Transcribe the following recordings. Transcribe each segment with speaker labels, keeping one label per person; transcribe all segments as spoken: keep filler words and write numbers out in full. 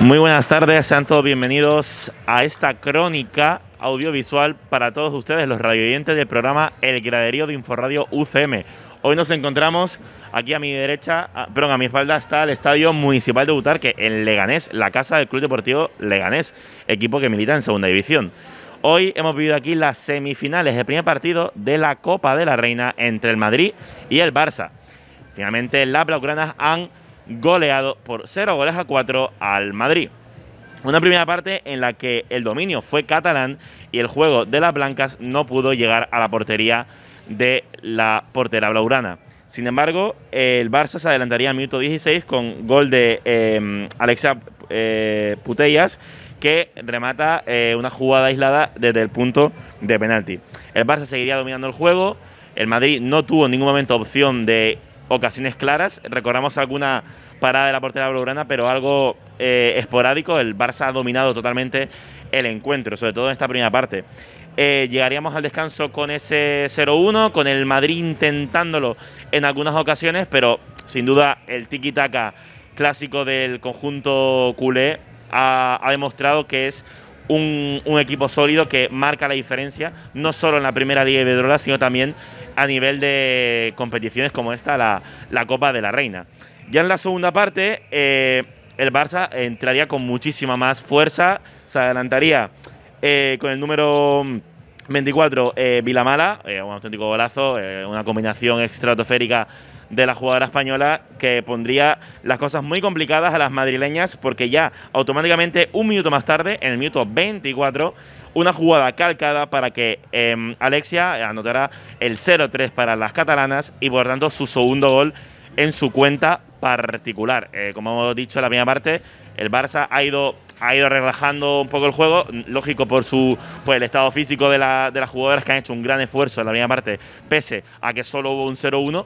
Speaker 1: Muy buenas tardes, sean todos bienvenidos a esta crónica audiovisual para todos ustedes, los radioyentes del programa El Graderío de Inforradio U C M. Hoy nos encontramos aquí a mi derecha, a, perdón, a mi espalda está el Estadio Municipal de Butarque, en Leganés, la casa del Club Deportivo Leganés, equipo que milita en Segunda División. Hoy hemos vivido aquí las semifinales, el primer partido de la Copa de la Reina entre el Madrid y el Barça. Finalmente las blaugranas han goleado por cero goles a cuatro al Madrid. Una primera parte en la que el dominio fue catalán y el juego de las blancas no pudo llegar a la portería de la portera blaugrana. Sin embargo, el Barça se adelantaría al minuto dieciséis con gol de eh, Alexia eh, Putellas, que remata eh, una jugada aislada desde el punto de penalti. El Barça seguiría dominando el juego. El Madrid no tuvo en ningún momento opción de ocasiones claras. Recordamos alguna parada de la portera blaugrana, pero algo eh, esporádico. El Barça ha dominado totalmente el encuentro, sobre todo en esta primera parte. Eh, llegaríamos al descanso con ese cero uno, con el Madrid intentándolo en algunas ocasiones, pero sin duda el tiki-taka clásico del conjunto culé ha, ha demostrado que es un, un equipo sólido que marca la diferencia, no solo en la primera Liga Iberdrola, sino también a nivel de competiciones como esta, la, la Copa de la Reina. Ya en la segunda parte, eh, el Barça entraría con muchísima más fuerza, se adelantaría eh, con el número veinticuatro, eh, Vilamala, eh, un auténtico golazo, eh, una combinación estratosférica de la jugadora española que pondría las cosas muy complicadas a las madrileñas, porque ya automáticamente un minuto más tarde, en el minuto veinticuatro, una jugada calcada para que eh, Alexia anotara el cero tres para las catalanas y por tanto su segundo gol en su cuenta particular. Eh, como hemos dicho en la primera parte, el Barça ha ido, ha ido relajando un poco el juego, lógico por su por el estado físico de, la, de las jugadoras, que han hecho un gran esfuerzo en la primera parte, pese a que solo hubo un cero uno.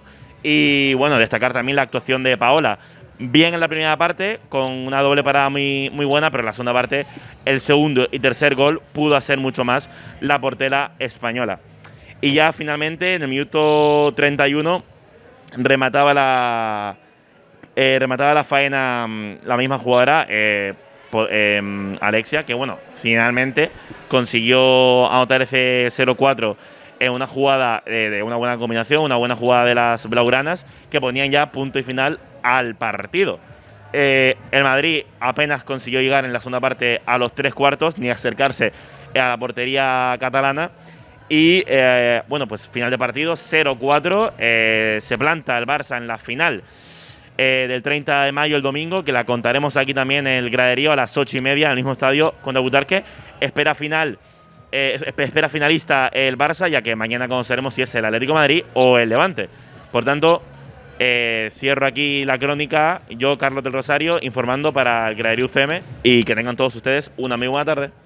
Speaker 1: Y bueno, destacar también la actuación de Paola. Bien en la primera parte, con una doble parada muy, muy buena, pero en la segunda parte, el segundo y tercer gol pudo hacer mucho más la portera española. Y ya finalmente, en el minuto treinta y uno, remataba la, eh, remataba la faena la misma jugadora, eh, por, eh, Alexia, que bueno, finalmente consiguió anotar ese cero cuatro en una jugada eh, de una buena combinación, una buena jugada de las blaugranas, que ponían ya punto y final al partido. Eh, el Madrid apenas consiguió llegar en la segunda parte a los tres cuartos, ni acercarse a la portería catalana. Y eh, bueno, pues final de partido, cero cuatro, eh, se planta el Barça en la final eh, del treinta de mayo, el domingo, que la contaremos aquí también en el Graderío a las ocho y media, en el mismo estadio contra Butarque. Espera final, eh, espera finalista el Barça, ya que mañana conoceremos si es el Atlético de Madrid o el Levante. Por tanto, eh, cierro aquí la crónica, yo, Carlos del Rosario, informando para el Graderío U C M, y que tengan todos ustedes una muy buena tarde.